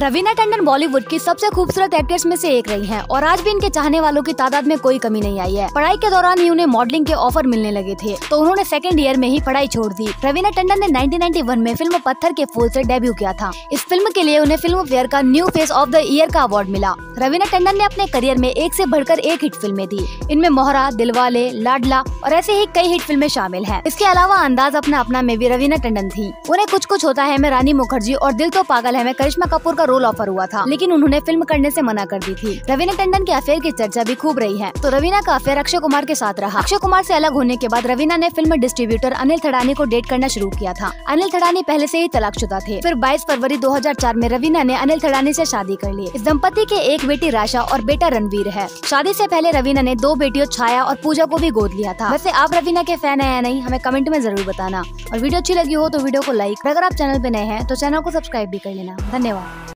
रवीना टंडन बॉलीवुड की सबसे खूबसूरत एक्ट्रेस में से एक रही हैं और आज भी इनके चाहने वालों की तादाद में कोई कमी नहीं आई है। पढ़ाई के दौरान ही उन्हें मॉडलिंग के ऑफर मिलने लगे थे तो उन्होंने सेकंड ईयर में ही पढ़ाई छोड़ दी। रवीना टंडन ने 1991 में फिल्म पत्थर के फूल से डेब्यू किया था। इस फिल्म के लिए उन्हें फिल्म फेयर का न्यू फेस ऑफ द ईयर का अवार्ड मिला। रवीना टंडन ने अपने करियर में एक से बढ़कर एक हिट फिल्में दी। इनमें मोहरा, दिलवाले, लाडला और ऐसे ही कई हिट फिल्में शामिल हैं। इसके अलावा अंदाज अपना अपना में भी रवीना टंडन थी। उन्हें कुछ कुछ होता है में रानी मुखर्जी और दिल तो पागल है में करिश्मा कपूर का रोल ऑफर हुआ था, लेकिन उन्होंने फिल्म करने से मना कर दी थी। रवीना टंडन के अफेयर की चर्चा भी खूब रही है। तो रवीना का अफेयर अक्षय कुमार के साथ रहा। अक्षय कुमार से अलग होने के बाद रवीना ने फिल्म डिस्ट्रीब्यूटर अनिल थड़ानी को डेट करना शुरू किया था। अनिल थड़ानी पहले से ही तलाकशुदा थे। फिर 22 फरवरी 2004 में रवीना ने अनिल थड़ानी से शादी कर ली। इस दंपति के एक बेटी राशा और बेटा रणवीर है। शादी से पहले रवीना ने 2 बेटियों छाया और पूजा को भी गोद लिया था। वैसे आप रवीना के फैन है या नहीं, हमें कमेंट में जरूर बताना। और वीडियो अच्छी लगी हो तो वीडियो को लाइक, अगर आप चैनल पे नए हैं तो चैनल को सब्सक्राइब भी कर लेना। धन्यवाद।